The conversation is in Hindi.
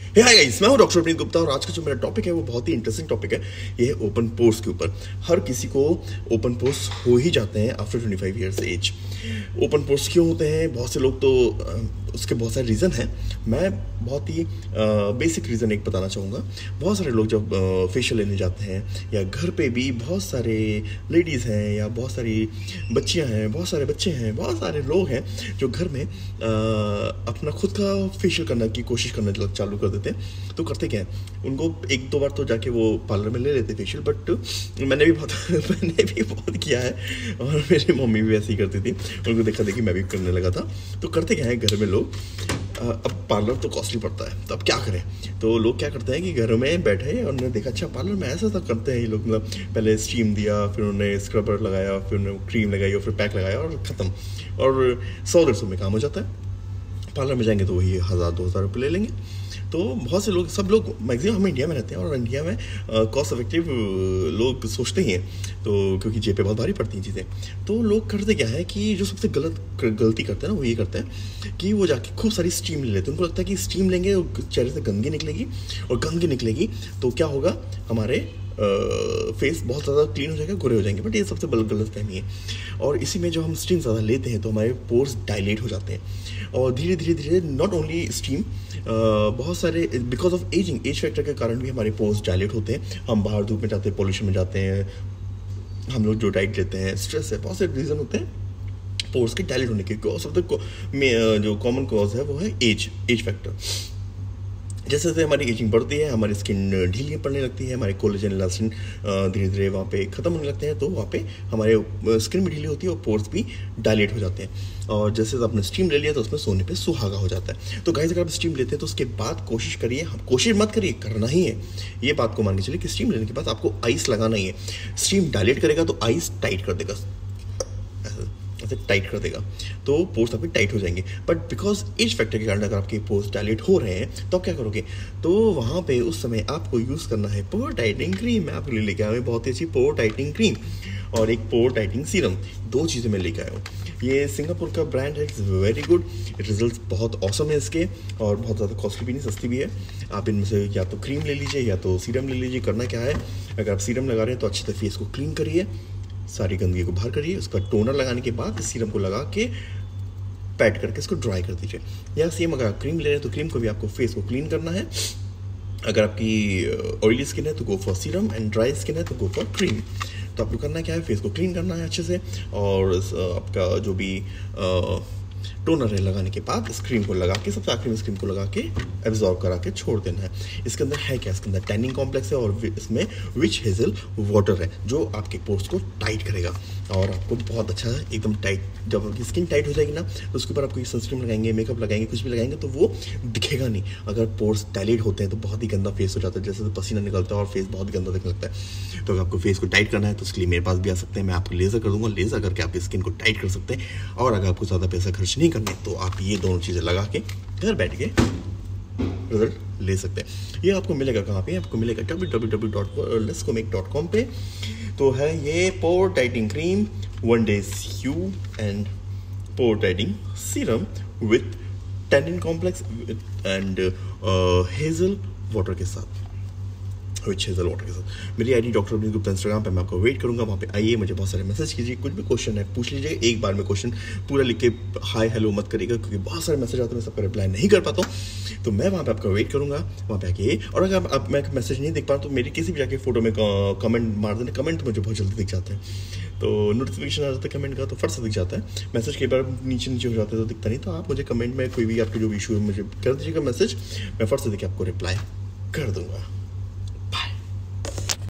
हाय गाइस, मैं हूं डॉक्टर अवनीत गुप्ता और आज का जो मेरा टॉपिक है वो बहुत ही इंटरेस्टिंग टॉपिक है। ये है ओपन पोर्स के ऊपर। हर किसी को ओपन पोर्स हो ही जाते हैं after 25 years age. Open pores क्यों होते हैं? बहुत से लोग तो उसके बहुत सारे रीज़न हैं। मैं बहुत ही बेसिक रीज़न एक बताना चाहूँगा। बहुत सारे लोग जब फेशियल लेने जाते हैं या घर पे भी बहुत सारे लेडीज़ हैं या बहुत सारी बच्चियाँ हैं, बहुत सारे बच्चे हैं, बहुत सारे लोग हैं जो घर में अपना खुद का फेशियल करने की कोशिश करना चालू कर देते हैं। तो करते क्या है, उनको एक दो बार तो जाके वो पार्लर में ले लेते फेशियल, बट मैंने भी बहुत किया है और मेरी मम्मी भी ऐसे ही करती थी। उनको देखा देखी मैं भी करने लगा था। तो करते क्या है घर में लोग, अब पार्लर तो कॉस्टली पड़ता है, तो अब क्या करें? तो लोग क्या करते हैं कि घर में बैठे और उन्होंने देखा अच्छा पार्लर में ऐसा तो करते हैं ये लोग, मतलब पहले स्टीम दिया, फिर उन्होंने स्क्रबर लगाया, फिर उन्होंने क्रीम लगाई और फिर पैक लगाया और ख़त्म। और 100-150 में काम हो जाता है। पार्लर में जाएंगे तो वही 1000-2000 रुपये ले लेंगे। तो बहुत से लोग, सब लोग मैक्सिमम हम इंडिया में रहते हैं और इंडिया में कॉस्ट इफेक्टिव लोग सोचते ही हैं, तो क्योंकि जेब पे बहुत भारी पड़ती हैं चीज़ें। तो लोग करते क्या है कि जो सबसे गलती करते हैं ना, वो ये करते हैं कि वो जाके खूब सारी स्टीम ले लेते हैं। उनको लगता है कि स्टीम लेंगे और चेहरे से गंदगी निकलेगी, और गंदगी निकलेगी तो क्या होगा, हमारे फेस बहुत ज़्यादा क्लीन हो जाएगा, गोरे हो जाएंगे। बट ये सबसे गलत फहमी है। और इसी में जो हम स्टीम ज़्यादा लेते हैं तो हमारे पोर्स डायलेट हो जाते हैं और धीरे धीरे नॉट ओनली स्टीम, बहुत सारे बिकॉज ऑफ एज फैक्टर के कारण भी हमारे पोर्स डायलेट होते हैं। हम बाहर धूप में जाते हैं, पॉल्यूशन में जाते हैं, हम लोग जो डाइट लेते हैं, स्ट्रेस है, बहुत से रीज़न होते हैं पोर्स के डायलेट होने के। सबसे जो कॉमन कॉज है वो है एज फैक्टर। जैसे जैसे हमारी एजिंग बढ़ती है, हमारी स्किन ढीली पड़ने लगती है, हमारे कोलेजन इलास्टिन धीरे धीरे वहाँ पे ख़त्म होने लगते हैं, तो वहाँ पे हमारे स्किन भी ढीली होती है और पोर्स भी डायलेट हो जाते हैं। और जैसे आपने स्टीम ले लिया तो उसमें सोने पे सुहागा हो जाता है। तो गाइस, अगर आप स्टीम लेते हैं तो उसके बाद कोशिश करिए, कोशिश मत करिए, करना ही है, ये बात को मान के चलिए कि स्टीम लेने के बाद आपको आइस लगाना ही है। स्टीम डायलेट करेगा तो आइस टाइट कर देगा, ऐसे टाइट कर देगा, तो पोर्स आपके टाइट हो जाएंगे। बट बिकॉज एज फैक्टर के कारण अगर आपके पोर्स डायलेट हो रहे हैं तो आप क्या करोगे, तो वहाँ पे उस समय आपको यूज़ करना है पोर टाइटनिंग क्रीम। मैं आपके लिए लेके आया हूँ बहुत ही अच्छी पोर टाइटनिंग क्रीम और एक पोर टाइटनिंग सीरम। दो चीज़ें मैं लेके आया हूँ। ये सिंगापुर का ब्रांड है, इट्स वेरी गुड, रिजल्ट बहुत औसम है इसके, और बहुत ज़्यादा कॉस्टली भी नहीं, सस्ती भी है। आप इनमें से या तो क्रीम ले लीजिए या तो सीरम ले लीजिए। करना क्या है, अगर आप सीरम लगा रहे हैं तो अच्छे से फेस को क्लीन करिए, सारी गंदगी को बाहर करिए। उसका टोनर लगाने के बाद इस सीरम को लगा के पैट करके इसको ड्राई कर दीजिए। या सेम अगर आप क्रीम ले रहे हैं तो क्रीम को भी आपको फेस को क्लीन करना है। अगर आपकी ऑयली स्किन है तो go for serum, and dry skin है तो गो फॉर क्रीम। तो आपको करना क्या है, फेस को क्लीन करना है अच्छे से, और आपका जो भी टोनर है लगाने के बाद इस क्रीम को लगा के, सबसे आखिरी में इस क्रीम को लगा के एब्जॉर्ब करा के छोड़ देना है। इसके अंदर है क्या, इसके अंदर टैनिंग कॉम्प्लेक्स है और इसमें विच हेजल वाटर है जो आपके पोर्स को टाइट करेगा और आपको बहुत अच्छा है एकदम टाइट। जब आपकी स्किन टाइट हो जाएगी ना तो उसके ऊपर आप कोई सनस्क्रीन लगाएंगे, मेकअप लगाएंगे, कुछ भी लगाएंगे तो वो दिखेगा नहीं। अगर पोर्स डायलेट होते हैं तो बहुत ही गंदा फेस हो जाता है, जैसे पसीना निकलता है और फेस बहुत गंदा दिखने लगता है। तो अगर आपको फेस को टाइट करना है तो उसके लिए मेरे पास भी आ सकते हैं, मैं आपको लेज़र कर दूंगा, लेज़र करके आपकी स्किन को टाइट कर सकते हैं। और अगर आपको ज़्यादा पैसा खर्च नहीं करना तो आप ये दोनों चीज़ें लगा के घर बैठ के रिजल्ट ले सकते हैं। ये आपको मिलेगा कहाँ पे, आपको मिलेगा www.letsgomake.com पे। तो है ये pore tightening cream, 1 day you and pore tightening serum with tannin complex and hazel water के साथ, विच हेजल वाटर के साथ। मेरी ID doctor Avneet Gupta Instagram पे, मैं आपको वेट करूंगा। वहाँ पे आइए, मुझे बहुत सारे मैसेज कीजिए, कुछ भी क्वेश्चन है पूछ लीजिए। एक बार में क्वेश्चन पूरा लिख के हाय हेलो मत करिएगा, क्योंकि बहुत सारे मैसेज आते हैं, मैं सबका रिप्लाई नहीं कर पाता हूँ। तो मैं वहाँ पे आपका वेट करूँगा, वहाँ पे आके। और अगर आप मैं मैसेज नहीं देख पा रहा तो मेरी किसी भी जाके फोटो में कमेंट मार देना। कमेंट मुझे बहुत जल्दी दिख जाते हैं, तो नोटिफिकेशन आ जाता है कमेंट का, तो फट से दिख जाता है। मैसेज कई बार नीचे हो जाता है तो दिखता नहीं। तो आप मुझे कमेंट में कोई भी आपके जो इशू है मुझे कर दीजिएगा मैसेज, मैं फट से देख के आपको रिप्लाई कर दूँगा।